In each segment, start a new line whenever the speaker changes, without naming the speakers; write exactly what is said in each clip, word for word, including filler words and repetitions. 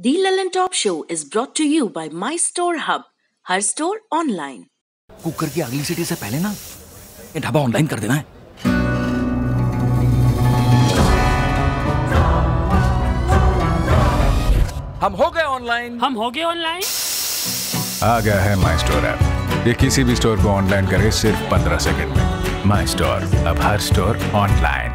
The Lallin Top Show is brought to you by My Store Hub, हर store online.
Cooker की अगली सीटी से पहले ना ये ढाबा ऑनलाइन कर देना है। हम हो गए ऑनलाइन
हम हो गए ऑनलाइन
आ गया है माई स्टोर ऐप। ये किसी भी स्टोर को ऑनलाइन करे सिर्फ पंद्रह सेकंड में। माई स्टोर, अब हर स्टोर ऑनलाइन।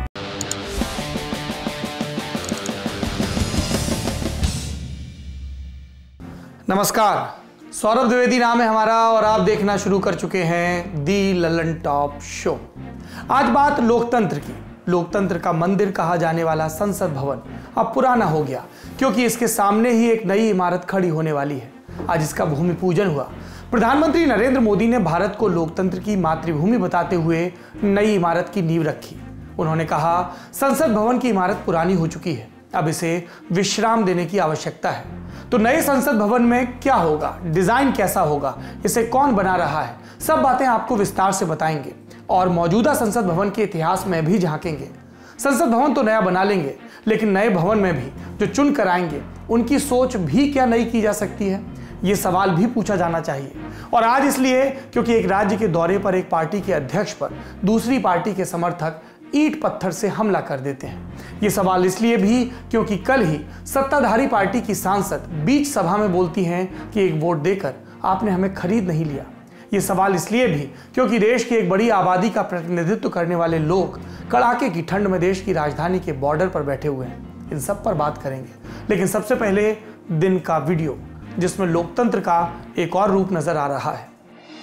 नमस्कार, सौरभ द्विवेदी नाम है हमारा और आप देखना शुरू कर चुके हैं दी लल्लन टॉप शो। आज बात लोकतंत्र की। लोकतंत्र का मंदिर कहा जाने वाला संसद भवन अब पुराना हो गया, क्योंकि इसके सामने ही एक नई इमारत खड़ी होने वाली है। आज इसका भूमि पूजन हुआ। प्रधानमंत्री नरेंद्र मोदी ने भारत को लोकतंत्र की मातृभूमि बताते हुए नई इमारत की नींव रखी। उन्होंने कहा, संसद भवन की इमारत पुरानी हो चुकी है, अब इसे विश्राम देने की आवश्यकता है। तो नए संसद भवन में क्या होगा, डिजाइन कैसा होगा, इसे कौन बना रहा है, सब बातें आपको विस्तार से बताएंगे और मौजूदा संसद भवन के इतिहास में भी झांकेंगे। संसद भवन तो नया बना लेंगे, लेकिन नए भवन में भी जो चुन कर आएंगे उनकी सोच भी क्या नई की जा सकती है, ये सवाल भी पूछा जाना चाहिए। और आज इसलिए क्योंकि एक राज्य के दौरे पर एक पार्टी के अध्यक्ष पर दूसरी पार्टी के समर्थक ईंट पत्थर से हमला कर देते हैं। ये सवाल इसलिए भी क्योंकि कल ही सत्ताधारी पार्टी की सांसद बीच सभा में बोलती हैं कि एक वोट देकर आपने हमें खरीद नहीं लिया। ये सवाल इसलिए भी क्योंकि देश की एक बड़ी आबादी का प्रतिनिधित्व करने वाले लोग कड़ाके की ठंड में देश की राजधानी के बॉर्डर पर बैठे हुए हैं। इन सब पर बात करेंगे, लेकिन सबसे पहले दिन का वीडियो जिसमें लोकतंत्र का एक और रूप नजर आ रहा है।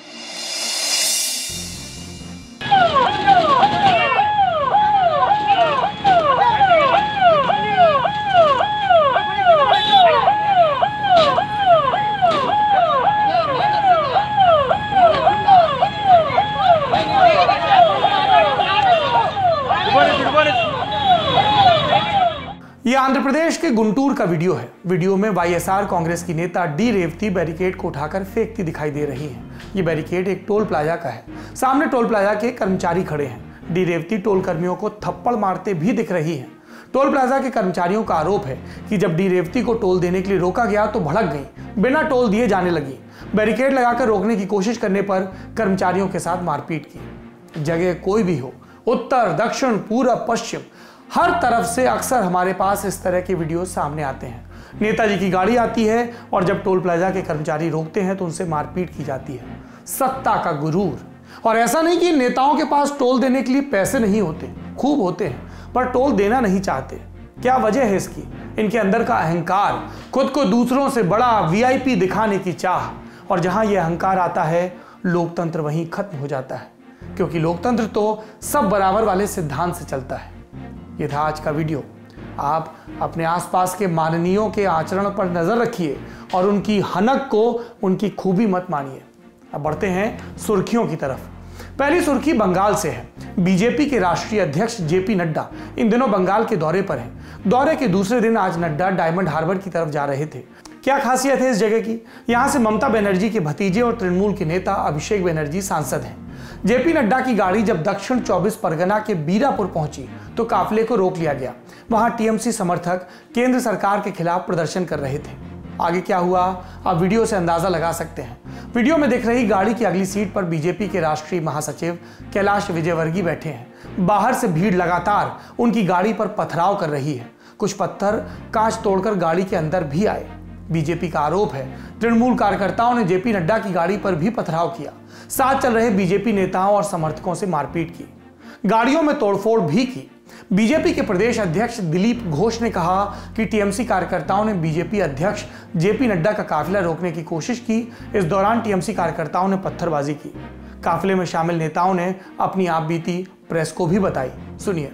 ये आंध्र प्रदेश के गुंटूर का वीडियो है। वीडियो में वाईएसआर कांग्रेस की नेता डी रेवती बैरिकेड को उठाकर फेंकती दिखाई दे रही है। ये बैरिकेड एक टोल प्लाजा का है। सामने टोल प्लाजा के कर्मचारी खड़े हैं। डी रेवती टोल कर्मियों को थप्पड़ मारते भी दिख रही है। टोल प्लाजा के कर्मचारियों का आरोप है कि जब डी रेवती को टोल देने के लिए रोका गया तो भड़क गई, बिना टोल दिए जाने लगी। बैरिकेड लगाकर रोकने की कोशिश करने पर कर्मचारियों के साथ मारपीट की। जगह कोई भी हो, उत्तर, दक्षिण, पूरब, पश्चिम, हर तरफ से अक्सर हमारे पास इस तरह के वीडियो सामने आते हैं। नेताजी की गाड़ी आती है और जब टोल प्लाजा के कर्मचारी रोकते हैं तो उनसे मारपीट की जाती है। सत्ता का गुरूर। और ऐसा नहीं कि नेताओं के पास टोल देने के लिए पैसे नहीं होते, खूब होते हैं, पर टोल देना नहीं चाहते। क्या वजह है इसकी? इनके अंदर का अहंकार, खुद को दूसरों से बड़ा वीआईपी दिखाने की चाह। और जहां यह अहंकार आता है, लोकतंत्र वहीं खत्म हो जाता है, क्योंकि लोकतंत्र तो सब बराबर वाले सिद्धांत से चलता है। ये था आज का वीडियो। आप अपने आसपास के माननीयों के आचरण पर नजर रखिए और उनकी हनक को उनकी खूबी मत मानिए। अब बढ़ते हैं सुर्खियों की तरफ। पहली सुर्खी बंगाल से है। बीजेपी के राष्ट्रीय अध्यक्ष जेपी नड्डा इन दिनों बंगाल के दौरे पर हैं। दौरे के दूसरे दिन आज नड्डा डायमंड हार्बर की तरफ जा रहे थे। क्या खासियत है इस जगह की? यहाँ से ममता बनर्जी के भतीजे और तृणमूल के नेता अभिषेक बनर्जी सांसद हैं। जेपी नड्डा की गाड़ी जब दक्षिण चौबीस परगना के बीरापुर पहुंची तो काफिले को रोक लिया गया। वहां टीएमसी समर्थक केंद्र सरकार के खिलाफ प्रदर्शन कर रहे थे। आगे क्या हुआ, आप वीडियो से अंदाजा लगा सकते हैं। वीडियो में दिख रही गाड़ी की अगली सीट पर बीजेपी के राष्ट्रीय महासचिव कैलाश विजयवर्गीय बैठे हैं। बाहर से भीड़ लगातार उनकी गाड़ी पर पथराव कर रही है। कुछ पत्थर कांच तोड़कर गाड़ी के अंदर भी आए। बीजेपी का आरोप है तृणमूल कार्यकर्ताओं ने जेपी नड्डा की गाड़ी पर भी पथराव किया। साथ चल रहे बीजेपी नेताओं और समर्थकों से मारपीट की, गाड़ियों में तोड़फोड़ भी की। बीजेपी के प्रदेश अध्यक्ष दिलीप घोष ने कहा कि टीएमसी कार्यकर्ताओं ने बीजेपी अध्यक्ष जेपी नड्डा का काफिला रोकने की कोशिश की। इस दौरान टीएमसी कार्यकर्ताओं ने पत्थरबाजी की। काफिले में शामिल नेताओं ने अपनी आपबीती प्रेस को भी बताई। सुनिए।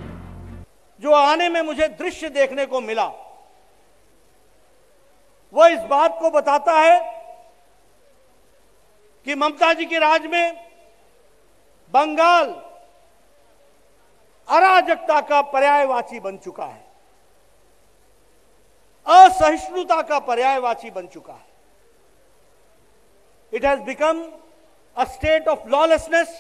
जो आने में मुझे दृश्य देखने को मिला वो इस बात को बताता है कि ममता जी के राज में बंगाल अराजकता का पर्यायवाची बन चुका है, असहिष्णुता का पर्यायवाची बन चुका है। It has become a state of lawlessness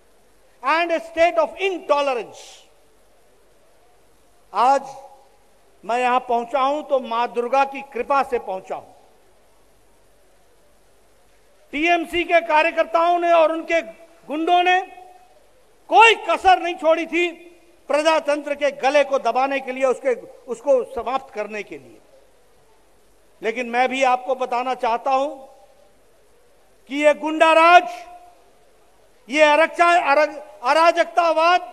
and a state of intolerance. आज मैं यहां पहुंचा हूं तो मां दुर्गा की कृपा से पहुंचा हूं। टीएमसी के कार्यकर्ताओं ने और उनके गुंडों ने कोई कसर नहीं छोड़ी थी प्रजातंत्र के गले को दबाने के लिए, उसके उसको समाप्त करने के लिए। लेकिन मैं भी आपको बताना चाहता हूं कि ये गुंडाराज, ये अरक्षा अराजकतावाद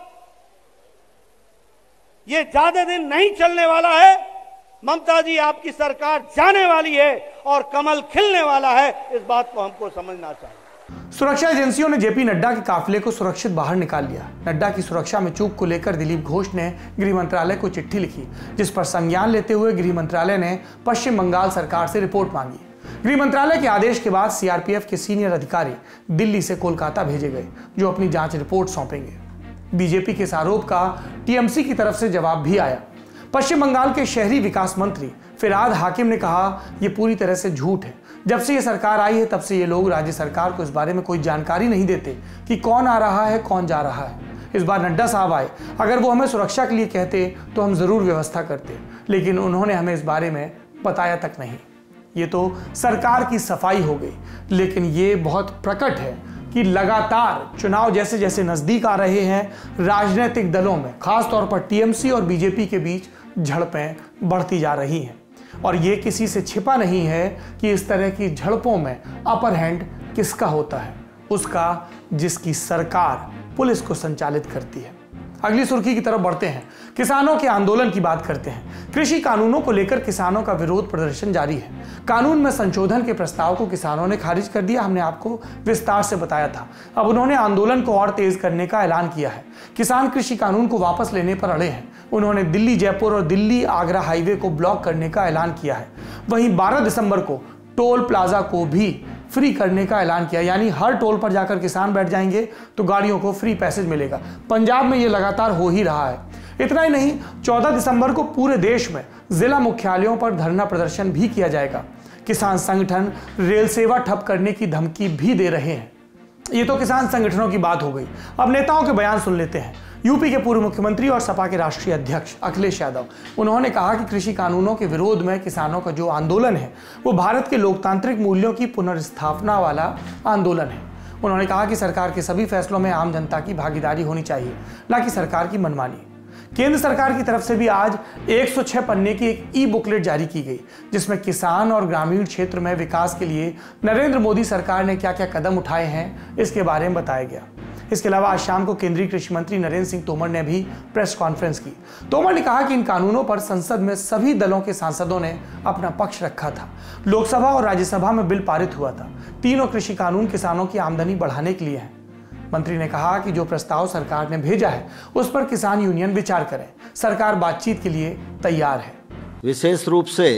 ये ज्यादा दिन नहीं चलने वाला है। ममता जी, आपकी सरकार जाने वाली है और कमल खिलने वाला है, इस बात को हमको समझना चाहिए।
सुरक्षा एजेंसियों ने जेपी नड्डा के काफिले को सुरक्षित बाहर निकाल लिया। नड्डा की सुरक्षा में चूक को लेकर दिलीप घोष ने गृह मंत्रालय को चिट्ठी लिखी, जिस पर संज्ञान लेते हुए गृह मंत्रालय ने पश्चिम बंगाल सरकार से रिपोर्ट मांगी। गृह मंत्रालय के आदेश के बाद सीआरपीएफ के सीनियर अधिकारी दिल्ली से कोलकाता भेजे गए, जो अपनी जांच रिपोर्ट सौंपेंगे। बीजेपी के इस आरोप का टीएमसी की तरफ से जवाब भी आया। पश्चिम बंगाल के शहरी विकास मंत्री फिरहाद हाकिम ने कहा, यह पूरी तरह से झूठ है। जब से ये सरकार आई है तब से ये लोग राज्य सरकार को इस बारे में कोई जानकारी नहीं देते कि कौन आ रहा है, कौन जा रहा है। इस बार नड्डा साहब आए, अगर वो हमें सुरक्षा के लिए कहते तो हम जरूर व्यवस्था करते, लेकिन उन्होंने हमें इस बारे में बताया तक नहीं। ये तो सरकार की सफाई हो गई, लेकिन ये बहुत प्रकट है कि लगातार चुनाव जैसे जैसे नजदीक आ रहे हैं, राजनीतिक दलों में खासतौर पर टीएमसी और बीजेपी के बीच झड़पें बढ़ती जा रही हैं। और ये किसी से छिपा नहीं है कि इस तरह की झड़पों में अपर हैंड किसका होता है, उसका जिसकी सरकार पुलिस को संचालित करती है। अगली सुर्खी की तरफ बढ़ते हैं। किसानों के आंदोलन की बात करते हैं। कृषि कानूनों को लेकर किसानों का विरोध प्रदर्शन जारी है। कानून में संशोधन के प्रस्ताव को किसानों ने खारिज कर दिया, हमने आपको विस्तार से बताया था। अब उन्होंने आंदोलन को और तेज करने का ऐलान किया है। किसान कृषि कानून को वापस लेने पर अड़े हैं। उन्होंने दिल्ली जयपुर और दिल्ली आगरा हाईवे को ब्लॉक करने का ऐलान किया है। वहीं बारह दिसंबर को टोल प्लाजा को भी फ्री करने का ऐलान किया, यानी हर टोल पर जाकर किसान बैठ जाएंगे तो गाड़ियों को फ्री पैसेज मिलेगा। पंजाब में ये लगातार हो ही रहा है। इतना ही नहीं, चौदह दिसंबर को पूरे देश में जिला मुख्यालयों पर धरना प्रदर्शन भी किया जाएगा। किसान संगठन रेल सेवा ठप करने की धमकी भी दे रहे हैं। ये तो किसान संगठनों की बात हो गई। अब नेताओं के बयान सुन लेते हैं। यूपी के पूर्व मुख्यमंत्री और सपा के राष्ट्रीय अध्यक्ष अखिलेश यादव, उन्होंने कहा कि कृषि कानूनों के विरोध में किसानों का जो आंदोलन है वो भारत के लोकतांत्रिक मूल्यों की पुनर्स्थापना वाला आंदोलन है। उन्होंने कहा कि सरकार के सभी फैसलों में आम जनता की भागीदारी होनी चाहिए, न कि सरकार की मनमानी। केंद्र सरकार की तरफ से भी आज एक सौ छह पन्ने की एक ई बुकलेट जारी की गई, जिसमें किसान और ग्रामीण क्षेत्र में विकास के लिए नरेंद्र मोदी सरकार ने क्या क्या कदम उठाए हैं इसके बारे में बताया गया। इसके अलावा आज शाम को केंद्रीय कृषि मंत्री नरेंद्र सिंह तोमर ने भी प्रेस कॉन्फ्रेंस की। तोमर ने कहा कि इन कानूनों पर संसद में सभी दलों के सांसदों ने अपना पक्ष रखा था। लोकसभा और राज्यसभा में बिल पारित हुआ था। तीनों कृषि कानून किसानों की आमदनी बढ़ाने के लिए हैं। मंत्री ने कहा कि जो प्रस्ताव सरकार ने भेजा है उस पर किसान यूनियन विचार करें। सरकार बातचीत के लिए तैयार है।
विशेष रूप से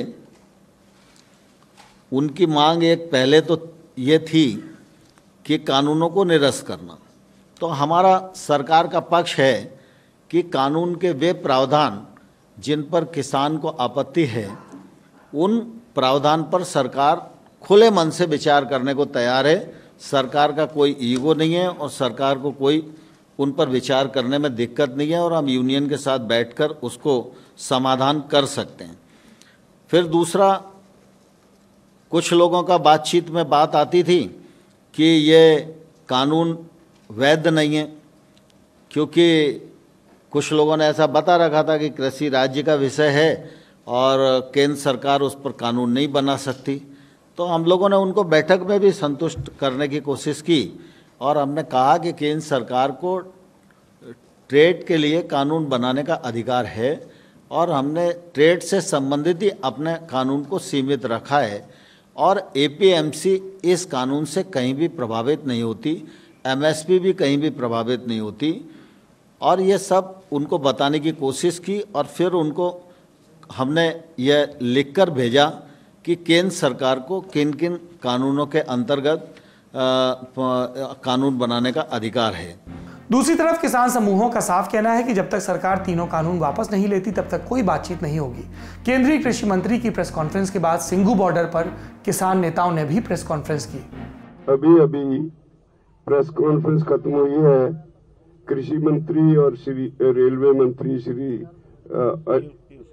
उनकी मांग एक पहले तो ये थी कि कानूनों को निरस्त करना। तो हमारा सरकार का पक्ष है कि कानून के वे प्रावधान जिन पर किसान को आपत्ति है, उन प्रावधान पर सरकार खुले मन से विचार करने को तैयार है। सरकार का कोई ईगो नहीं है और सरकार को कोई उन पर विचार करने में दिक्कत नहीं है और हम यूनियन के साथ बैठकर उसको समाधान कर सकते हैं। फिर दूसरा, कुछ लोगों का बातचीत में बात आती थी कि ये कानून वैध नहीं है, क्योंकि कुछ लोगों ने ऐसा बता रखा था कि कृषि राज्य का विषय है और केंद्र सरकार उस पर कानून नहीं बना सकती। तो हम लोगों ने उनको बैठक में भी संतुष्ट करने की कोशिश की और हमने कहा कि केंद्र सरकार को ट्रेड के लिए कानून बनाने का अधिकार है और हमने ट्रेड से संबंधित ही अपने कानून को सीमित रखा है और एपीएमसी इस कानून से कहीं भी प्रभावित नहीं होती, एमएसपी भी कहीं भी प्रभावित नहीं होती। और ये सब उनको बताने की कोशिश की और फिर उनको हमने यह लिखकर भेजा कि केंद्र सरकार को किन किन कानूनों के अंतर्गत कानून बनाने का अधिकार है।
दूसरी तरफ किसान समूहों का साफ कहना है कि जब तक सरकार तीनों कानून वापस नहीं लेती तब तक कोई बातचीत नहीं होगी। केंद्रीय कृषि मंत्री की प्रेस कॉन्फ्रेंस के बाद सिंघू बॉर्डर पर किसान नेताओं ने भी प्रेस कॉन्फ्रेंस की।
अभी अभी प्रेस कॉन्फ्रेंस खत्म हुई है। कृषि मंत्री और श्री रेलवे मंत्री श्री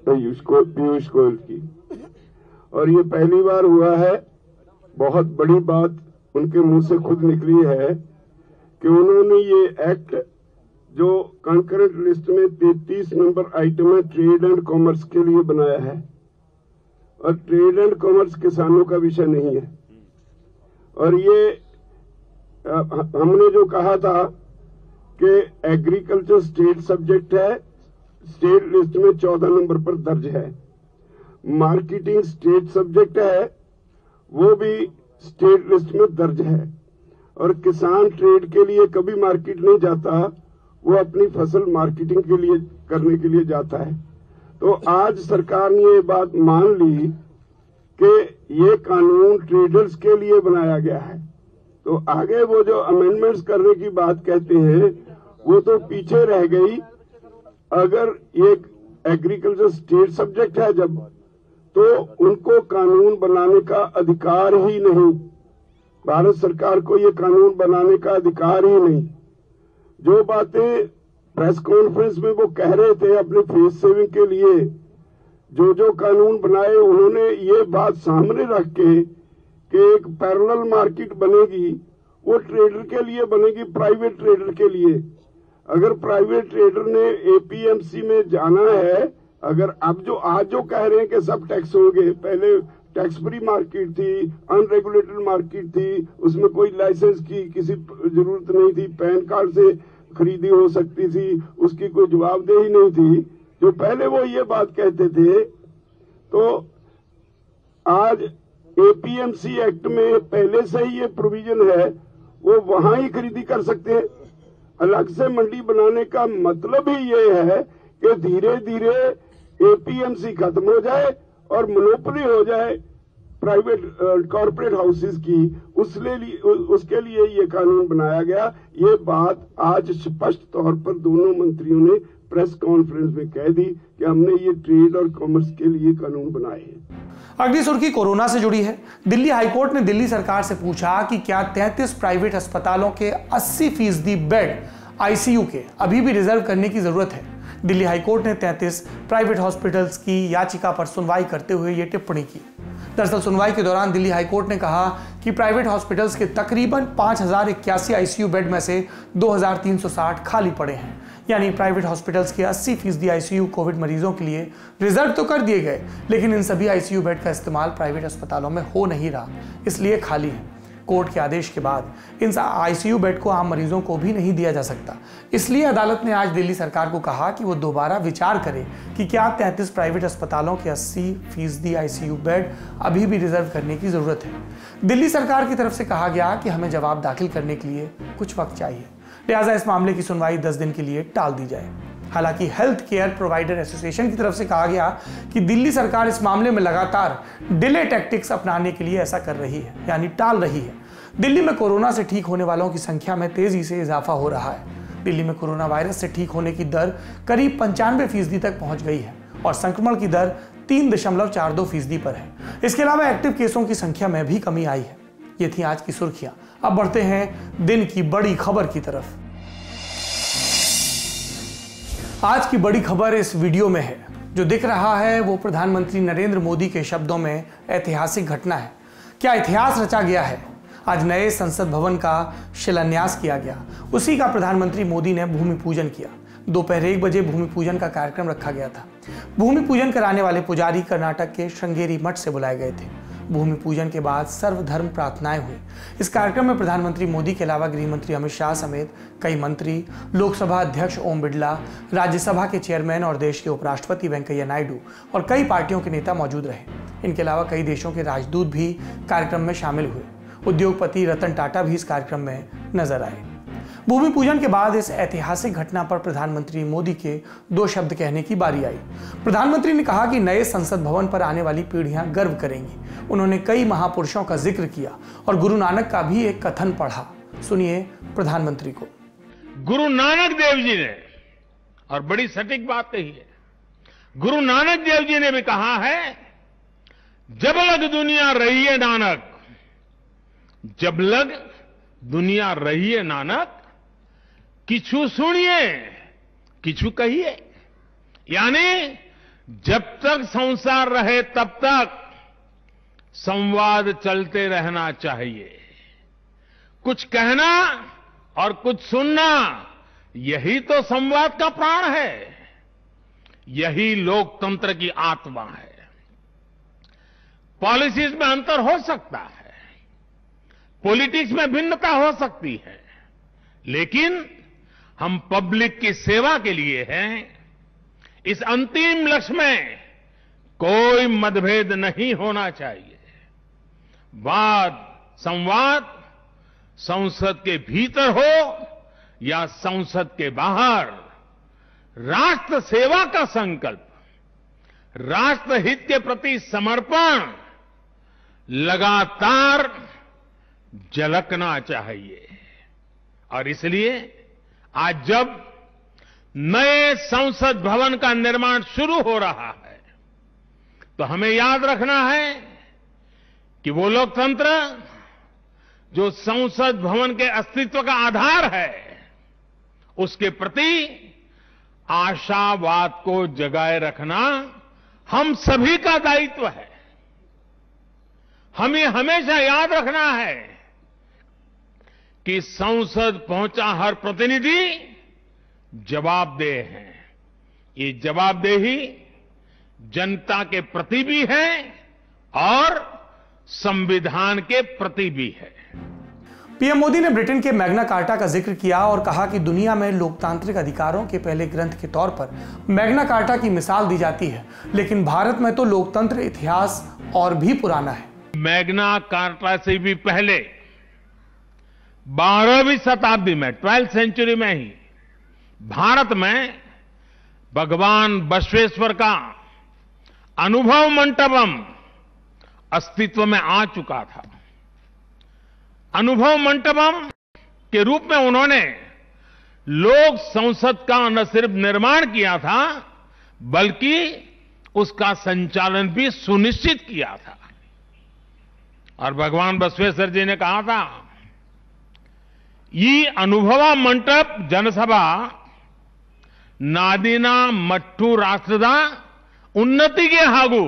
पीयूष को पीयूष गोयल की, और ये पहली बार हुआ है, बहुत बड़ी बात उनके मुंह से खुद निकली है कि उन्होंने ये एक्ट जो कंकरेंट लिस्ट में तैंतीस नंबर आइटम है ट्रेड एंड कॉमर्स के लिए बनाया है, और ट्रेड एंड कॉमर्स किसानों का विषय नहीं है। और ये आ, हमने जो कहा था कि एग्रीकल्चर स्टेट सब्जेक्ट है, स्टेट लिस्ट में चौदह नंबर पर दर्ज है। मार्केटिंग स्टेट सब्जेक्ट है, वो भी स्टेट लिस्ट में दर्ज है। और किसान ट्रेड के लिए कभी मार्केट नहीं जाता, वो अपनी फसल मार्केटिंग के लिए करने के लिए जाता है। तो आज सरकार ने ये बात मान ली कि ये कानून ट्रेडर्स के लिए बनाया गया है, तो आगे वो जो अमेंडमेंट्स करने की बात कहते हैं वो तो पीछे रह गई। अगर ये एग्रीकल्चर स्टेट सब्जेक्ट है जब, तो उनको कानून बनाने का अधिकार ही नहीं, भारत सरकार को ये कानून बनाने का अधिकार ही नहीं। जो बातें प्रेस कॉन्फ्रेंस में वो कह रहे थे अपने फेस सेविंग के लिए, जो जो कानून बनाए उन्होंने ये बात सामने रख के कि एक पैरेलल मार्केट बनेगी, वो ट्रेडर के लिए बनेगी, प्राइवेट ट्रेडर के लिए। अगर प्राइवेट ट्रेडर ने एपीएमसी में जाना है, अगर अब जो आज जो कह रहे हैं कि सब टैक्स होंगे, पहले टैक्स फ्री मार्केट थी, अनरेगुलेटेड मार्केट थी, उसमें कोई लाइसेंस की किसी जरूरत नहीं थी, पैन कार्ड से खरीदी हो सकती थी, उसकी कोई जवाबदेही नहीं थी, जो पहले वो ये बात कहते थे। तो आज एपीएमसी एक्ट में पहले से ही ये प्रोविजन है, वो वहां ही खरीदी कर सकते हैं। अलग से मंडी बनाने का मतलब ही ये है कि धीरे धीरे एपीएमसी खत्म हो जाए और मोनोपोली हो जाए प्राइवेट कॉर्पोरेट हाउसेस की, उसके लिए उसके लिए ये कानून बनाया गया। ये बात आज स्पष्ट तौर पर दोनों मंत्रियों ने प्रेस कॉन्फ्रेंस में कह दी कि हमने ये ट्रेड और कॉमर्स के लिए कानून बनाए हैं।
अगली सुर्खी कोरोना से जुड़ी है। दिल्ली हाईकोर्ट ने दिल्ली सरकार से पूछा कि क्या तैंतीस प्राइवेट अस्पतालों के अस्सी फीसदी बेड आईसीयू के अभी भी रिजर्व करने की जरूरत है। दिल्ली हाईकोर्ट ने तैंतीस प्राइवेट हॉस्पिटल्स की याचिका पर सुनवाई करते हुए ये टिप्पणी की। दरअसल सुनवाई के दौरान दिल्ली हाईकोर्ट ने कहा कि प्राइवेट हॉस्पिटल्स के तकरीबन पांच हजार इक्यासी आईसीयू बेड में से दो हजार तीन सौ साठ खाली पड़े हैं, यानी प्राइवेट हॉस्पिटल्स के अस्सी फीसदी आईसीयू कोविड मरीजों के लिए रिजर्व तो कर दिए गए, लेकिन इन सभी आईसीयू बेड का इस्तेमाल प्राइवेट अस्पतालों में हो नहीं रहा, इसलिए खाली है। कोर्ट के आदेश के बाद इन आईसीयू बेड को आम मरीजों को भी नहीं दिया जा सकता, इसलिए अदालत ने आज दिल्ली सरकार को कहा कि वो दोबारा विचार करे कि क्या तैंतीस प्राइवेट अस्पतालों के अस्सी फीसदी आईसीयू बेड अभी भी रिजर्व करने की जरूरत है। दिल्ली सरकार की तरफ से कहा गया कि हमें जवाब दाखिल करने के लिए कुछ वक्त चाहिए, लिहाजा इस मामले की सुनवाई दस दिन के लिए टाल दी जाए। हालांकि हेल्थ केयर प्रोवाइडर एसोसिएशन की तरफ से कहा गया कि दिल्ली सरकार इस मामले में लगातार डिले टैक्टिक्स अपनाने के लिए ऐसा कर रही है, यानी टाल रही है। दिल्ली में कोरोना से ठीक होने वालों की संख्या में तेजी से इजाफा हो रहा है। दिल्ली में कोरोना वायरस से ठीक होने की दर करीब पंचानवे फीसदी तक पहुंच गई है और संक्रमण की दर तीन दशमलव चार दो फीसदी पर है। इसके अलावा एक्टिव केसों की संख्या में भी कमी आई है। ये थी आज की सुर्खियां। अब बढ़ते हैं दिन की बड़ी खबर की तरफ। आज की बड़ी खबर इस वीडियो में है। जो दिख रहा है वो प्रधानमंत्री नरेंद्र मोदी के शब्दों में ऐतिहासिक घटना है। क्या इतिहास रचा गया है। आज नए संसद भवन का शिलान्यास किया गया, उसी का प्रधानमंत्री मोदी ने भूमि पूजन किया। दोपहर एक बजे भूमि पूजन का कार्यक्रम रखा गया था। भूमि पूजन कराने वाले पुजारी कर्नाटक के श्रृंगेरी मठ से बुलाए गए थे। भूमि पूजन के बाद सर्वधर्म प्रार्थनाएं हुई। इस कार्यक्रम में प्रधानमंत्री मोदी के अलावा गृह मंत्री अमित शाह समेत कई मंत्री, लोकसभा अध्यक्ष ओम बिरला, राज्यसभा के चेयरमैन और देश के उपराष्ट्रपति वेंकैया नायडू और कई पार्टियों के नेता मौजूद रहे। इनके अलावा कई देशों के राजदूत भी कार्यक्रम में शामिल हुए। उद्योगपति रतन टाटा भी इस कार्यक्रम में नजर आए। भूमि पूजन के बाद इस ऐतिहासिक घटना पर प्रधानमंत्री मोदी के दो शब्द कहने की बारी आई। प्रधानमंत्री ने कहा कि नए संसद भवन पर आने वाली पीढ़ियां गर्व करेंगी। उन्होंने कई महापुरुषों का जिक्र किया और गुरु नानक का भी एक कथन पढ़ा। सुनिए प्रधानमंत्री को।
गुरु नानक देव जी ने, और बड़ी सटीक बात कही है, गुरु नानक देव जी ने भी कहा है, जब लग दुनिया रही है नानक, जब लग दुनिया रही है नानक, किछु सुनिए किछु कहिए। यानी जब तक संसार रहे तब तक संवाद चलते रहना चाहिए। कुछ कहना और कुछ सुनना, यही तो संवाद का प्राण है, यही लोकतंत्र की आत्मा है। पॉलिसीज में अंतर हो सकता है, पॉलिटिक्स में भिन्नता हो सकती है, लेकिन हम पब्लिक की सेवा के लिए हैं। इस अंतिम लक्ष्य में कोई मतभेद नहीं होना चाहिए। वाद संवाद संसद के भीतर हो या संसद के बाहर, राष्ट्र सेवा का संकल्प, राष्ट्र हित के प्रति समर्पण लगातार झलकना चाहिए। और इसलिए आज जब नए संसद भवन का निर्माण शुरू हो रहा है, तो हमें याद रखना है कि वो लोकतंत्र जो संसद भवन के अस्तित्व का आधार है, उसके प्रति आशावाद को जगाए रखना हम सभी का दायित्व है। हमें हमेशा याद रखना है कि संसद पहुंचा हर प्रतिनिधि जवाबदेह है। ये जवाबदेही जनता के प्रति भी है और संविधान के प्रति भी है।
पीएम मोदी ने ब्रिटेन के मैग्ना कार्टा का जिक्र किया और कहा कि दुनिया में लोकतांत्रिक अधिकारों के पहले ग्रंथ के तौर पर मैग्ना कार्टा की मिसाल दी जाती है, लेकिन भारत में तो लोकतंत्र इतिहास और भी पुराना है।
मैग्ना कार्टा से भी पहले बारहवीं शताब्दी में, ट्वेल्थ सेंचुरी में ही भारत में भगवान बसवेश्वर का अनुभव मंटपम अस्तित्व में आ चुका था। अनुभव मंटपम के रूप में उन्होंने लोक संसद का न सिर्फ निर्माण किया था, बल्कि उसका संचालन भी सुनिश्चित किया था। और भगवान बसवेश्वर जी ने कहा था, ये अनुभव मंटप जनसभा नादिना मट्टू राष्ट्रदा उन्नति के हागु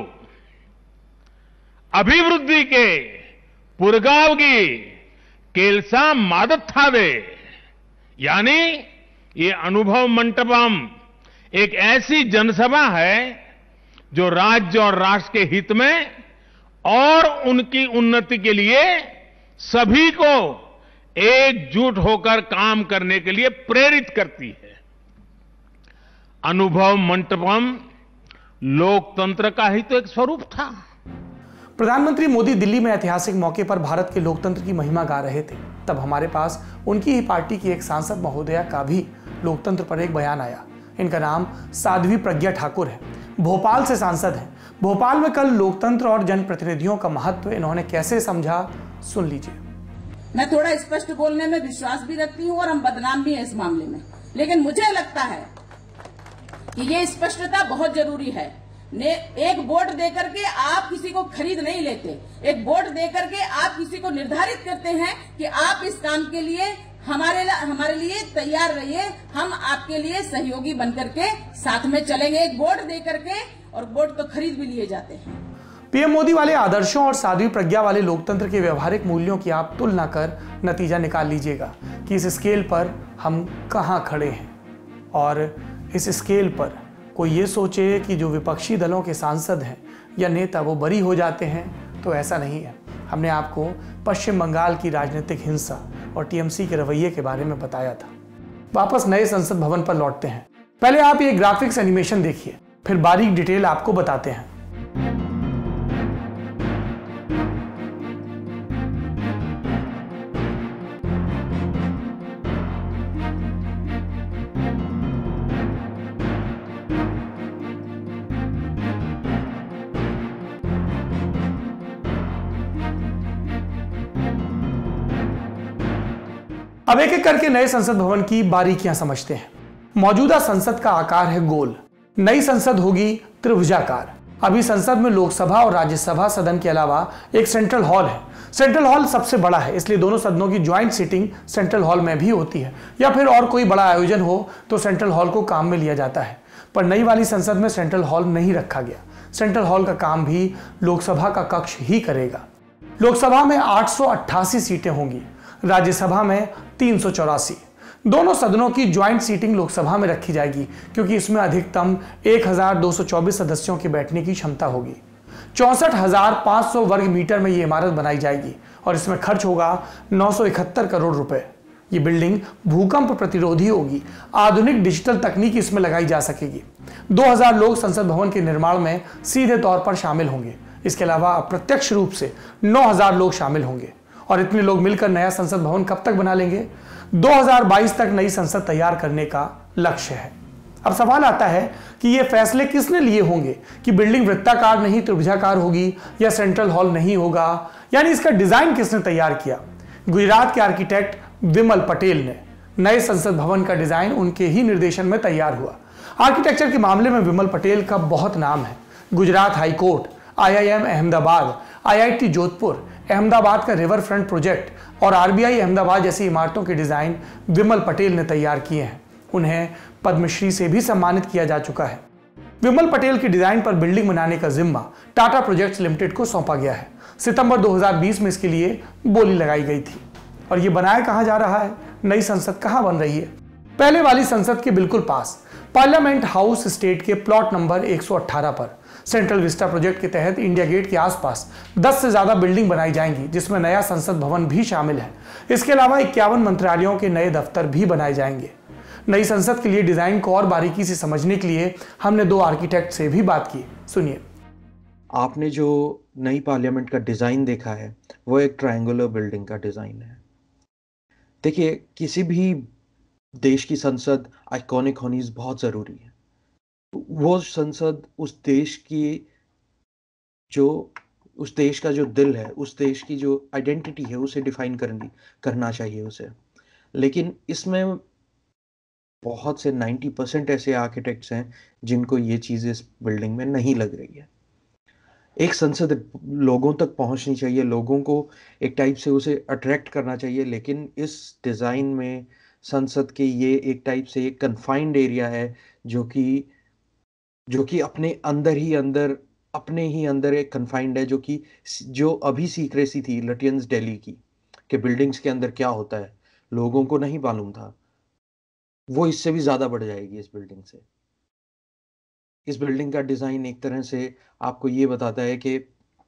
अभिवृद्धि के पुरगावगी केलसा मादत था दे। यानी ये अनुभव मंटपम एक ऐसी जनसभा है जो राज्य और राष्ट्र के हित में और उनकी उन्नति के लिए सभी को एकजुट होकर काम करने के लिए प्रेरित करती है। अनुभव मंटपम लोकतंत्र का ही तो एक स्वरूप था।
प्रधानमंत्री मोदी दिल्ली में ऐतिहासिक मौके पर भारत के लोकतंत्र की महिमा गा रहे थे, तब हमारे पास उनकी ही पार्टी की एक सांसद महोदया का भी लोकतंत्र पर एक बयान आया। इनका नाम साध्वी प्रज्ञा ठाकुर है, भोपाल से सांसद हैं। भोपाल में कल लोकतंत्र और जनप्रतिनिधियों का महत्व इन्होंने कैसे समझा, सुन लीजिए।
मैं थोड़ा स्पष्ट बोलने में विश्वास भी रखती हूँ और हम बदनाम भी हैं इस मामले में, लेकिन मुझे लगता है कि ये स्पष्टता बहुत जरूरी है। ने एक वोट देकर के आप किसी को खरीद नहीं लेते, एक वोट देकर के आप किसी को निर्धारित करते हैं कि आप इस काम के लिए हमारे हमारे लिए तैयार रहिए, हम आपके लिए सहयोगी बनकर के साथ में चलेंगे। एक वोट देकर के, और वोट तो खरीद भी लिए जाते हैं।
पीएम मोदी वाले आदर्शों और साध्वी प्रज्ञा वाले लोकतंत्र के व्यवहारिक मूल्यों की आप तुलना कर नतीजा निकाल लीजिएगा कि इस स्केल पर हम कहां खड़े हैं। और इस स्केल पर कोई ये सोचे कि जो विपक्षी दलों के सांसद हैं या नेता वो बरी हो जाते हैं, तो ऐसा नहीं है। हमने आपको पश्चिम बंगाल की राजनीतिक हिंसा और टीएमसी के रवैये के बारे में बताया था। वापस नए संसद भवन पर लौटते हैं। पहले आप ये ग्राफिक्स एनिमेशन देखिए, फिर बारीक डिटेल आपको बताते हैं। अब एक एक करके नए संसद भवन की बारीकियां समझते हैं। मौजूदा संसद का आकार है गोल, नई संसद होगी त्रिभुजाकार। अभी संसद में लोकसभा और राज्यसभा सदन के अलावा एक सेंट्रल हॉल है। सेंट्रल हॉल सबसे बड़ा है, इसलिए दोनों सदनों की ज्वाइंट सीटिंग सेंट्रल हॉल में भी होती है, या फिर और कोई बड़ा आयोजन हो तो सेंट्रल हॉल को काम में लिया जाता है। पर नई वाली संसद में सेंट्रल हॉल नहीं रखा गया। सेंट्रल हॉल का काम भी लोकसभा का कक्ष ही करेगा। लोकसभा में आठ सौ अट्ठासी सीटें होंगी, राज्यसभा में तीन सौ चौरासी। दोनों सदनों की ज्वाइंट सीटिंग लोकसभा में रखी जाएगी क्योंकि इसमें अधिकतम एक हज़ार दो सौ चौबीस सदस्यों के बैठने की क्षमता होगी। चौसठ हजार पाँच सौ वर्ग मीटर में ये इमारत बनाई जाएगी और इसमें खर्च होगा नौ सौ इकहत्तर करोड़ रुपए। ये बिल्डिंग भूकंप प्रतिरोधी होगी, आधुनिक डिजिटल तकनीक इसमें लगाई जा सकेगी। दो हज़ार लोग संसद भवन के निर्माण में सीधे तौर पर शामिल होंगे। इसके अलावा अप्रत्यक्ष रूप से नौ हज़ार लोग शामिल होंगे। और इतने लोग मिलकर नया संसद भवन कब तक बना लेंगे? दो हज़ार बाईस तक नई संसद तैयार करने का लक्ष्य है। अब सवाल आता है कि ये फैसले किसने लिए होंगे कि बिल्डिंग वृत्ताकार नहीं त्रिभुजाकार होगी या सेंट्रल हॉल नहीं होगा, यानी इसका डिजाइन किसने तैयार किया? गुजरात के आर्किटेक्ट विमल पटेल ने। नए संसद भवन का डिजाइन उनके ही निर्देशन में तैयार हुआ। आर्किटेक्चर के मामले में विमल पटेल का बहुत नाम है। Gujarat high court, I I M Ahmedabad, I I T Jodhpur, Ahmedabad का रिवर फ्रंट प्रोजेक्ट और आर बी आई अहमदाबाद जैसी इमारतों के डिजाइन विमल पटेल ने तैयार किए हैं। उन्हें पद्मश्री से भी सम्मानित किया जा चुका है। विमल पटेल के डिजाइन पर बिल्डिंग बनाने का जिम्मा टाटा प्रोजेक्ट्स लिमिटेड को सौंपा गया है। सितंबर दो हज़ार बीस में इसके लिए बोली लगाई गई थी। और ये बनाया कहां जा रहा है? नई संसद कहां बन रही है? पहले वाली संसद के बिल्कुल पास पार्लियामेंट हाउस स्टेट के प्लॉट नंबर एक सौ अठारह पर सेंट्रल विस्टा प्रोजेक्ट के तहत इंडिया गेट के आसपास दस से ज्यादा बिल्डिंग बनाई जाएंगी, जिसमें नया संसद भवन भी शामिल है। इसके अलावा इक्यावन मंत्रालयों के नए दफ्तर भी बनाए जाएंगे। नई संसद के लिए डिजाइन को और बारीकी से समझने के लिए हमने दो आर्किटेक्ट से भी बात की। सुनिए।
आपने जो नई पार्लियामेंट का डिजाइन देखा है वो एक ट्रायंगुलर बिल्डिंग का डिजाइन है। देखिए, किसी भी देश की संसद आइकॉनिक होनी बहुत जरूरी है। वो संसद उस देश की जो उस देश का जो दिल है, उस देश की जो आइडेंटिटी है, उसे डिफाइन करनी करना चाहिए उसे। लेकिन इसमें बहुत से नब्बे परसेंट ऐसे आर्किटेक्ट्स हैं जिनको ये चीज़ इस बिल्डिंग में नहीं लग रही है। एक संसद लोगों तक पहुंचनी चाहिए, लोगों को एक टाइप से उसे अट्रैक्ट करना चाहिए, लेकिन इस डिज़ाइन में संसद के ये एक टाइप से एक कन्फाइंड एरिया है जो कि जो कि अपने अंदर ही अंदर अपने ही अंदर एक कन्फाइंड है, जो कि जो अभी सीक्रेसी थी लटियंस दिल्ली की कि बिल्डिंग्स के अंदर क्या होता है लोगों को नहीं मालूम था, वो इससे भी ज़्यादा बढ़ जाएगी इस बिल्डिंग से। इस बिल्डिंग का डिज़ाइन एक तरह से आपको ये बताता है कि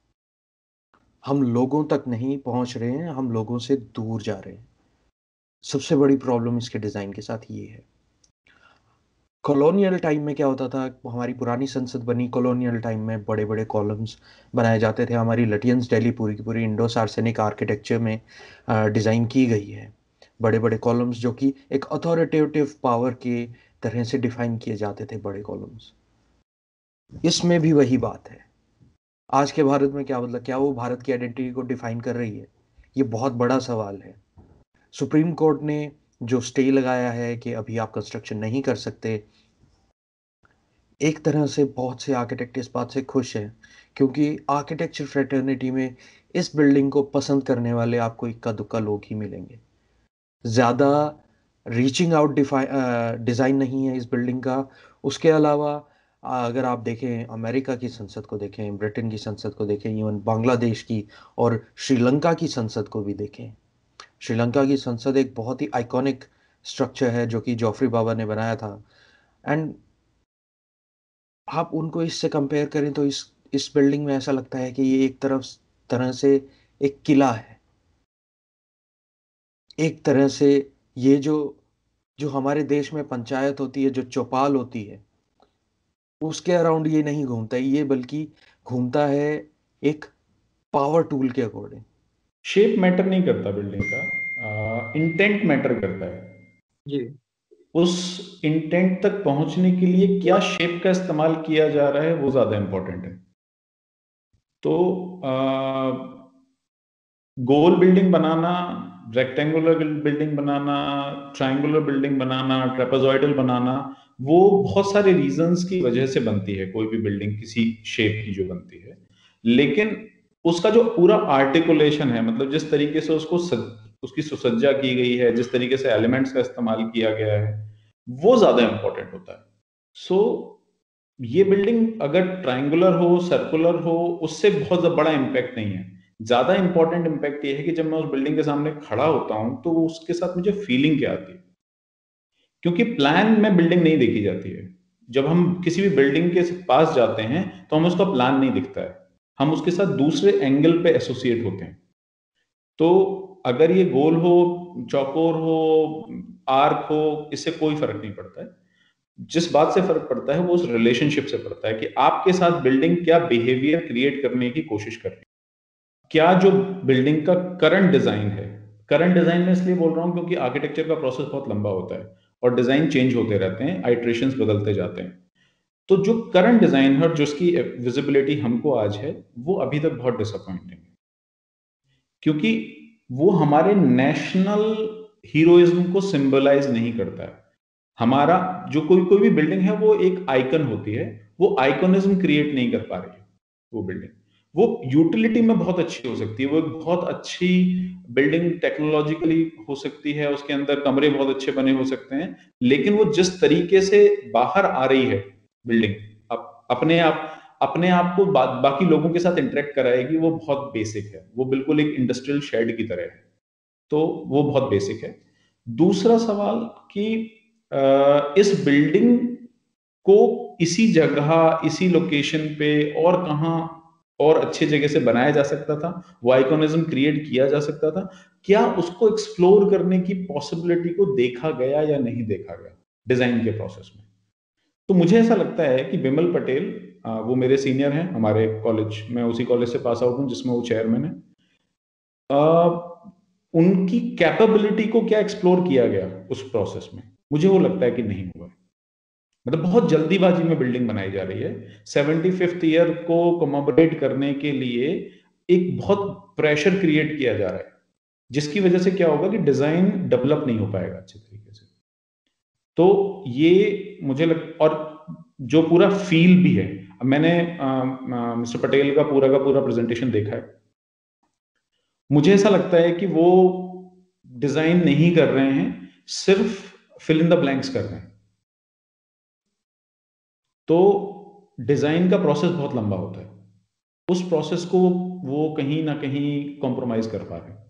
हम लोगों तक नहीं पहुंच रहे हैं, हम लोगों से दूर जा रहे हैं। सबसे बड़ी प्रॉब्लम इसके डिज़ाइन के साथ ये है। कॉलोनियल टाइम में क्या होता था, हमारी पुरानी संसद बनी कॉलोनियल टाइम में, बड़े बड़े कॉलम्स बनाए जाते थे। हमारी लटियंस दिल्ली पूरी की पूरी इंडो सार्सेनिक आर्किटेक्चर में डिज़ाइन की गई है। बड़े बड़े कॉलम्स जो कि एक अथॉरिटेटिव पावर के तरह से डिफाइन किए जाते थे, बड़े कॉलम्स। इसमें भी वही बात है। आज के भारत में क्या मतलब, क्या वो भारत की आइडेंटिटी को डिफाइन कर रही है? ये बहुत बड़ा सवाल है। सुप्रीम कोर्ट ने जो स्टे लगाया है कि अभी आप कंस्ट्रक्शन नहीं कर सकते, एक तरह से बहुत से आर्किटेक्ट इस बात से खुश हैं क्योंकि आर्किटेक्चर फ्रेटर्निटी में इस बिल्डिंग को पसंद करने वाले आपको इक्का दुक्का लोग ही मिलेंगे। ज़्यादा रीचिंग आउट डिज़ाइन नहीं है इस बिल्डिंग का। उसके अलावा अगर आप देखें अमेरिका की संसद को देखें, ब्रिटेन की संसद को देखें, इवन बांग्लादेश की और श्रीलंका की संसद को भी देखें। श्रीलंका की संसद एक बहुत ही आइकॉनिक स्ट्रक्चर है जो कि जॉफरी बाबा ने बनाया था। एंड आप उनको इससे कंपेयर करें तो इस इस बिल्डिंग में ऐसा लगता है कि ये एक तरफ तरह से एक किला है। एक तरह से ये जो जो हमारे देश में पंचायत होती है, जो चौपाल होती है, उसके अराउंड ये नहीं घूमता है, ये बल्कि घूमता है एक पावर टूल के अकॉर्डिंग।
शेप मैटर नहीं करता बिल्डिंग का, इंटेंट मैटर करता है जी। उस इंटेंट तक पहुंचने के लिए क्या शेप का इस्तेमाल किया जा रहा है वो ज्यादा इंपॉर्टेंट है। तो आ, गोल बिल्डिंग बनाना, रेक्टेंगुलर बिल्डिंग बनाना, ट्रायंगुलर बिल्डिंग बनाना, ट्रेपेजॉइडल बनाना, वो बहुत सारे रीजंस की वजह से बनती है कोई भी बिल्डिंग किसी शेप की जो बनती है। लेकिन उसका जो पूरा आर्टिकुलेशन है, मतलब जिस तरीके से उसको सज, उसकी सुसज्जा की गई है, जिस तरीके से एलिमेंट्स का इस्तेमाल किया गया है, वो ज्यादा इंपॉर्टेंट होता है। सो ये बिल्डिंग अगर ट्रायंगुलर हो, सर्कुलर हो, उससे बहुत बड़ा इम्पैक्ट नहीं है। ज्यादा इंपॉर्टेंट इम्पैक्ट ये है कि जब मैं उस बिल्डिंग के सामने खड़ा होता हूं तो उसके साथ मुझे फीलिंग क्या आती है, क्योंकि प्लान में बिल्डिंग नहीं देखी जाती है। जब हम किसी भी बिल्डिंग के पास जाते हैं तो हमें उसका प्लान नहीं दिखता है, हम उसके साथ दूसरे एंगल पे एसोसिएट होते हैं। तो अगर ये गोल हो, चौकोर हो, आर्क हो, इससे कोई फर्क नहीं पड़ता है। जिस बात से फर्क पड़ता है वो उस रिलेशनशिप से पड़ता है कि आपके साथ बिल्डिंग क्या बिहेवियर क्रिएट करने की कोशिश कर रही है। क्या जो बिल्डिंग का करंट डिजाइन है, करंट डिजाइन में इसलिए बोल रहा हूं क्योंकि आर्किटेक्चर का प्रोसेस बहुत लंबा होता है और डिजाइन चेंज होते रहते हैं, आइट्रेशंस बदलते जाते हैं। तो जो करंट डिजाइन है और जिसकी विजिबिलिटी हमको आज है, वो अभी तक बहुत डिसअपॉइंटिंग है, क्योंकि वो हमारे नेशनल हीरोइज्म को सिंबलाइज नहीं करता है। हमारा जो कोई कोई भी बिल्डिंग है वो एक आइकन होती है, वो आइकनिज्म क्रिएट नहीं कर पा रही है वो बिल्डिंग। वो यूटिलिटी में बहुत अच्छी हो सकती है, वो एक बहुत अच्छी बिल्डिंग टेक्नोलॉजिकली हो सकती है, उसके अंदर कमरे बहुत अच्छे बने हो सकते हैं, लेकिन वो जिस तरीके से बाहर आ रही है बिल्डिंग, अप, अपने आप अपने आप को बा, बाकी लोगों के साथ इंटरेक्ट कराएगी, वो बहुत बेसिक है। वो बिल्कुल एक इंडस्ट्रियल शेड की तरह है, तो वो बहुत बेसिक है। दूसरा सवाल कि आ, इस बिल्डिंग को इसी जगह, इसी लोकेशन पे और कहां और अच्छे जगह से बनाया जा सकता था, वो आइकॉनिज्म क्रिएट किया जा सकता था, क्या उसको एक्सप्लोर करने की पॉसिबिलिटी को देखा गया या नहीं देखा गया डिजाइन के प्रोसेस में? तो मुझे ऐसा लगता है कि बिमल पटेल, वो मेरे सीनियर हैं हमारे कॉलेज, मैं उसी कॉलेज से पास आउट हूं जिसमें वो चेयरमैन है, उनकी कैपेबिलिटी को क्या एक्सप्लोर किया गया उस प्रोसेस में? मुझे वो लगता है कि नहीं हुआ। मतलब बहुत जल्दीबाजी में बिल्डिंग बनाई जा रही है। सेवेंटी फिफ्थ ईयर को कमेमोरेट करने के लिए एक बहुत प्रेशर क्रिएट किया जा रहा है, जिसकी वजह से क्या होगा कि डिजाइन डेवलप नहीं हो पाएगा अच्छे तरीके से। तो ये मुझे लग, और जो पूरा फील भी है, अब मैंने मिस्टर पटेल का पूरा का पूरा प्रेजेंटेशन देखा है, मुझे ऐसा लगता है कि वो डिजाइन नहीं कर रहे हैं, सिर्फ फिल इन द ब्लैंक्स कर रहे हैं। तो डिजाइन का प्रोसेस बहुत लंबा होता है, उस प्रोसेस को वो कहीं ना कहीं कॉम्प्रोमाइज कर पा रहे हैं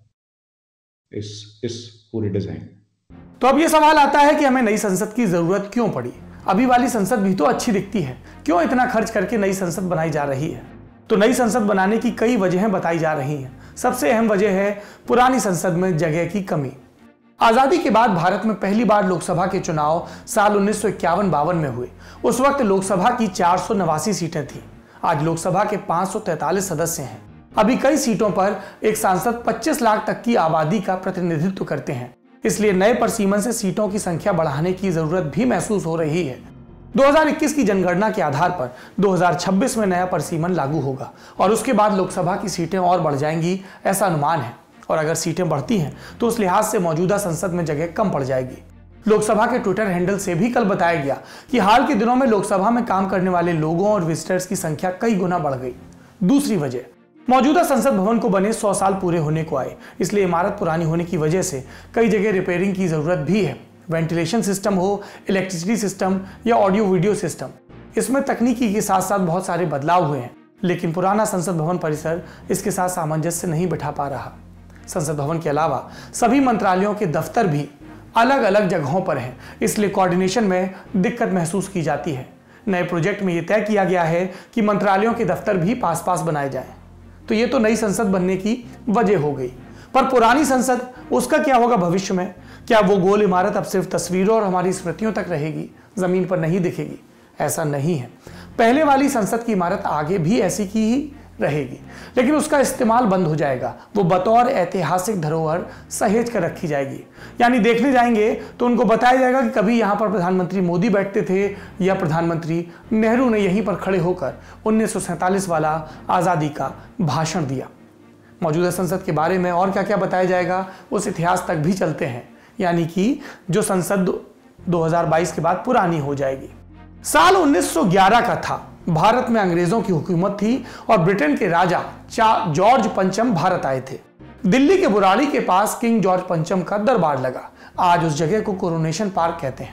इस इस पूरे डिजाइन।
तो अब ये सवाल आता है कि हमें नई संसद की जरूरत क्यों पड़ी? अभी वाली संसद भी तो अच्छी दिखती है, क्यों इतना खर्च करके नई संसद बनाई जा रही है? तो नई संसद बनाने की कई वजहें बताई जा रही हैं। सबसे अहम वजह है पुरानी संसद में जगह की कमी। आजादी के बाद भारत में पहली बार लोकसभा के चुनाव साल उन्नीस सौ इक्यावन बावन में हुए। उस वक्त लोकसभा की चार सौ नवासी सीटें थीं। आज लोकसभा के पांच सौ तैंतालीस सदस्य हैं। अभी कई सीटों पर एक सांसद पच्चीस लाख तक की आबादी का प्रतिनिधित्व करते हैं, इसलिए नए परिसीमन से सीटों की संख्या बढ़ाने की जरूरत भी महसूस हो रही है। दो हज़ार इक्कीस की जनगणना के आधार पर दो हज़ार छब्बीस में नया परिसीमन लागू होगा और उसके बाद लोकसभा की सीटें और बढ़ जाएंगी, ऐसा अनुमान है। और अगर सीटें बढ़ती हैं तो उस लिहाज से मौजूदा संसद में जगह कम पड़ जाएगी। लोकसभा के ट्विटर हैंडल से भी कल बताया गया कि हाल के दिनों में लोकसभा में काम करने वाले लोगों और विजिटर्स की संख्या कई गुना बढ़ गई। दूसरी वजह, मौजूदा संसद भवन को बने सौ साल पूरे होने को आए, इसलिए इमारत पुरानी होने की वजह से कई जगह रिपेयरिंग की जरूरत भी है। वेंटिलेशन सिस्टम हो, इलेक्ट्रिसिटी सिस्टम या ऑडियो वीडियो सिस्टम, इसमें तकनीकी के साथ साथ बहुत सारे बदलाव हुए हैं, लेकिन पुराना संसद भवन परिसर इसके साथ सामंजस्य नहीं बिठा पा रहा। संसद भवन के अलावा सभी मंत्रालयों के दफ्तर भी अलग अलग जगहों पर हैं, इसलिए कोऑर्डिनेशन में दिक्कत महसूस की जाती है। नए प्रोजेक्ट में यह तय किया गया है कि मंत्रालयों के दफ्तर भी पास पास बनाए जाएं। तो ये तो नई संसद बनने की वजह हो गई, पर पुरानी संसद, उसका क्या होगा भविष्य में? क्या वो गोल इमारत अब सिर्फ तस्वीरों और हमारी स्मृतियों तक रहेगी, जमीन पर नहीं दिखेगी? ऐसा नहीं है। पहले वाली संसद की इमारत आगे भी ऐसी की ही रहेगी, लेकिन उसका इस्तेमाल बंद हो जाएगा। वो बतौर ऐतिहासिक धरोहर सहेज कर रखी जाएगी। यानी देखने जाएंगे तो उनको बताया जाएगा कि कभी यहाँ पर प्रधानमंत्री मोदी बैठते थे या प्रधानमंत्री नेहरू ने यहीं पर खड़े होकर उन्नीस सौ सैंतालीस वाला आज़ादी का भाषण दिया। मौजूदा संसद के बारे में और क्या क्या बताया जाएगा, उस इतिहास तक भी चलते हैं। यानी कि जो संसद दो हज़ार बाईस के बाद पुरानी हो जाएगी। साल उन्नीस सौ ग्यारह का था, भारत में अंग्रेजों की हुकूमत थी और ब्रिटेन के राजा जॉर्ज पंचम भारत आए थे। दिल्ली के बुराड़ी के पास किंग जॉर्ज पंचम का दरबार लगा। आज उस जगह को कोरोनेशन पार्क कहते हैं।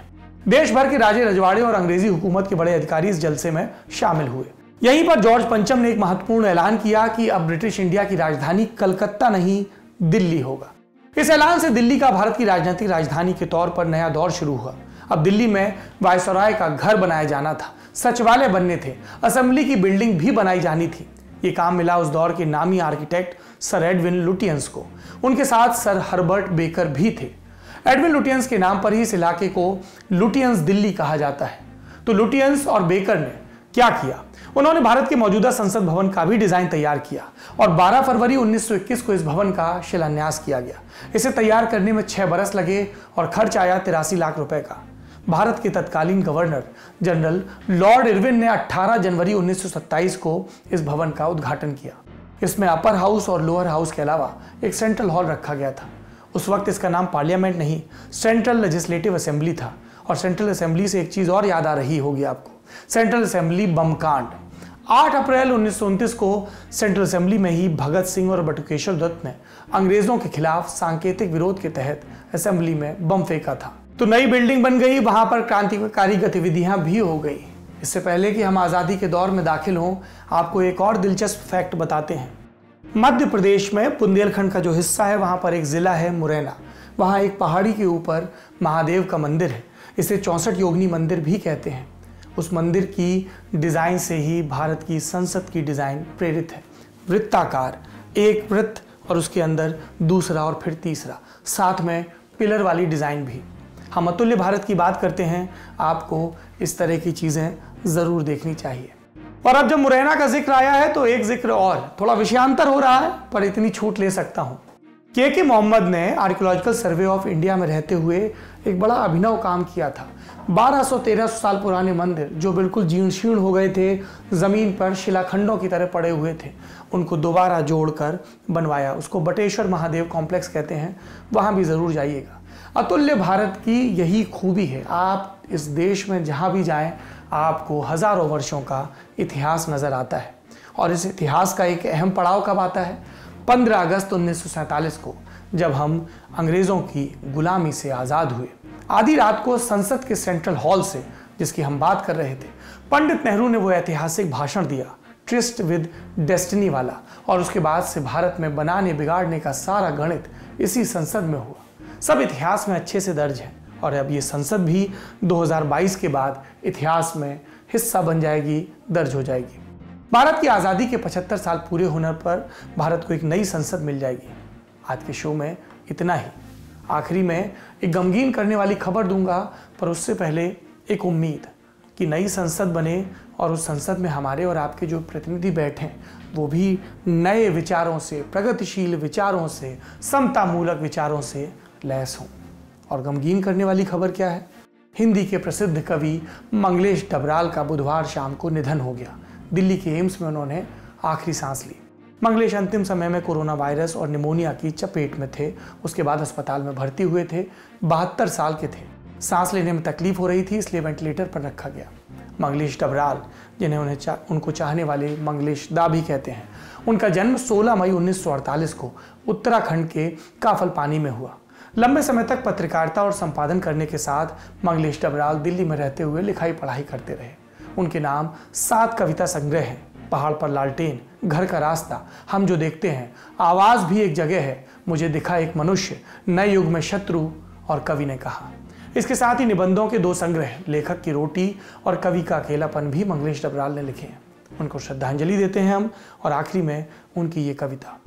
देश भर के राजे रजवाड़े और अंग्रेजी हुकूमत के बड़े अधिकारी इस जलसे में शामिल हुए। यहीं पर जॉर्ज पंचम ने एक महत्वपूर्ण ऐलान किया कि अब ब्रिटिश इंडिया की राजधानी कलकत्ता नहीं, दिल्ली होगा। इस ऐलान से दिल्ली का भारत की राजनीतिक राजधानी के तौर पर नया दौर शुरू हुआ। अब दिल्ली में वायसराय का घर बनाया जाना था, सचिवालय बनने थे, असेंबली की बिल्डिंग भी बनाई जानी थी। ये काम मिला उस दौर के नामी आर्किटेक्ट सर एडविन लुटियंस को। उनके साथ सर हर्बर्ट बेकर भी थे। एडविन लुटियंस के नाम पर ही इस इलाके को लुटियंस दिल्ली कहा जाता है। तो लुटियंस और बेकर ने क्या किया? उन्होंने भारत के मौजूदा संसद भवन का भी डिजाइन तैयार किया और बारह फरवरी उन्नीस सौ इक्कीस को इस भवन का शिलान्यास किया गया। इसे तैयार करने में छह बरस लगे और खर्च आया तिरासी लाख रुपए का। भारत के तत्कालीन गवर्नर जनरल लॉर्ड इरविन ने अठारह जनवरी उन्नीस सौ सत्ताईस को इस भवन का उद्घाटन किया। इसमें अपर हाउस और लोअर हाउस के अलावा एक सेंट्रल हॉल रखा गया था। उस वक्त इसका नाम पार्लियामेंट नहीं, सेंट्रल लेजिस्लेटिव असेंबली था। और सेंट्रल असेंबली से एक चीज और याद आ रही होगी आपको, सेंट्रल असेंबली बम कांड। आठ अप्रैल उन्नीस सौ उनतीस को सेंट्रल असेंबली में ही भगत सिंह और बटुकेश्वर दत्त ने अंग्रेजों के खिलाफ सांकेतिक विरोध के तहत असेंबली में बम फेंका था। तो नई बिल्डिंग बन गई, वहां पर क्रांतिकारी गतिविधियां भी हो गई। इससे पहले कि हम आजादी के दौर में दाखिल हों, आपको एक और दिलचस्प फैक्ट बताते हैं। मध्य प्रदेश में बुंदेलखंड का जो हिस्सा है, वहां पर एक जिला है मुरैना। वहां एक पहाड़ी के ऊपर महादेव का मंदिर है। इसे चौसठ योगिनी मंदिर भी कहते हैं। उस मंदिर की डिजाइन से ही भारत की संसद की डिजाइन प्रेरित है। वृत्ताकार, एक वृत्त और उसके अंदर दूसरा और फिर तीसरा, साथ में पिलर वाली डिजाइन भी। हम अतुल्य भारत की बात करते हैं, आपको इस तरह की चीजें जरूर देखनी चाहिए। और अब जब मुरैना का जिक्र आया है तो एक जिक्र और, थोड़ा विषयांतर हो रहा है पर इतनी छूट ले सकता हूं। के के मोहम्मद ने आर्कियोलॉजिकल सर्वे ऑफ इंडिया में रहते हुए एक बड़ा अभिनव काम किया था। बारह सौ तेरह सौ साल पुराने मंदिर जो बिल्कुल जीर्ण शीर्ण हो गए थे, जमीन पर शिलाखंडों की तरह पड़े हुए थे, उनको दोबारा जोड़कर बनवाया। उसको बटेश्वर महादेव कॉम्प्लेक्स कहते हैं। वहां भी जरूर जाइएगा। अतुल्य भारत की यही खूबी है, आप इस देश में जहां भी जाएं आपको हजारों वर्षों का इतिहास नजर आता है। और इस इतिहास का एक अहम पड़ाव कब आता है? पंद्रह अगस्त उन्नीस सौ सैंतालीस को, जब हम अंग्रेजों की गुलामी से आज़ाद हुए। आधी रात को संसद के सेंट्रल हॉल से, जिसकी हम बात कर रहे थे, पंडित नेहरू ने वो ऐतिहासिक भाषण दिया, ट्रिस्ट विद डेस्टिनी वाला। और उसके बाद से भारत में बनाने बिगाड़ने का सारा गणित इसी संसद में हुआ। सब इतिहास में अच्छे से दर्ज है। और अब ये संसद भी दो हज़ार बाईस के बाद इतिहास में हिस्सा बन जाएगी, दर्ज हो जाएगी। भारत की आज़ादी के पचहत्तर साल पूरे होने पर भारत को एक नई संसद मिल जाएगी। आज के शो में इतना ही। आखिरी में एक गमगीन करने वाली खबर दूंगा, पर उससे पहले एक उम्मीद कि नई संसद बने और उस संसद में हमारे और आपके जो प्रतिनिधि बैठें वो भी नए विचारों से, प्रगतिशील विचारों से, समतामूलक विचारों से लैस हों। और गमगीन करने वाली खबर क्या है? हिंदी के प्रसिद्ध कवि मंगलेश डबराल का बुधवार शाम को निधन हो गया। दिल्ली के एम्स में उन्होंने आखिरी सांस ली। मंगलेश अंतिम समय में कोरोना वायरस और निमोनिया की चपेट में थे। उसके बाद अस्पताल में भर्ती हुए थे। बहत्तर साल के थे। सांस लेने में तकलीफ हो रही थी, इसलिए वेंटिलेटर पर रखा गया। मंगलेश डबराल, जिन्हें उन्हें चा, उनको चाहने वाले मंगलेश दा भी कहते हैं, उनका जन्म सोलह मई उन्नीस सौ अड़तालीस को उत्तराखंड के काफलपानी में हुआ। लंबे समय तक पत्रकारिता और संपादन करने के साथ मंगलेश डबराल दिल्ली में रहते हुए लिखाई पढ़ाई करते रहे। उनके नाम सात कविता संग्रह हैं। पहाड़ पर लालटेन, घर का रास्ता, हम जो देखते हैं, आवाज भी एक जगह है, मुझे दिखा एक मनुष्य, नए युग में शत्रु और कवि ने कहा। इसके साथ ही निबंधों के दो संग्रह, लेखक की रोटी और कवि का अकेलापन, भी मंगलेश डबराल ने लिखे हैं। उनको श्रद्धांजलि देते हैं हम। और आखिरी में उनकी ये कविता।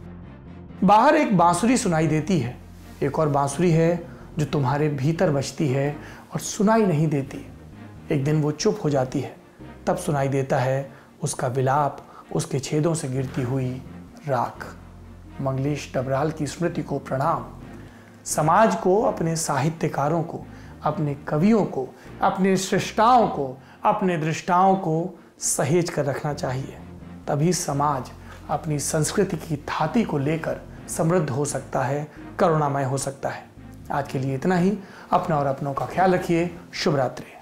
बाहर एक बांसुरी सुनाई देती है, एक और बांसुरी है जो तुम्हारे भीतर बजती है और सुनाई नहीं देती। एक दिन वो चुप हो जाती है, तब सुनाई देता है उसका विलाप, उसके छेदों से गिरती हुई राख। मंगलेश डबराल की स्मृति को प्रणाम। समाज को, अपने साहित्यकारों को, अपने कवियों को, अपने सृष्टाओं को, अपने दृष्टाओं को सहेज कर रखना चाहिए। तभी समाज अपनी संस्कृति की थाती को लेकर समृद्ध हो सकता है, करुणामय हो सकता है। आज के लिए इतना ही। अपना और अपनों का ख्याल रखिए। शुभ रात्रि।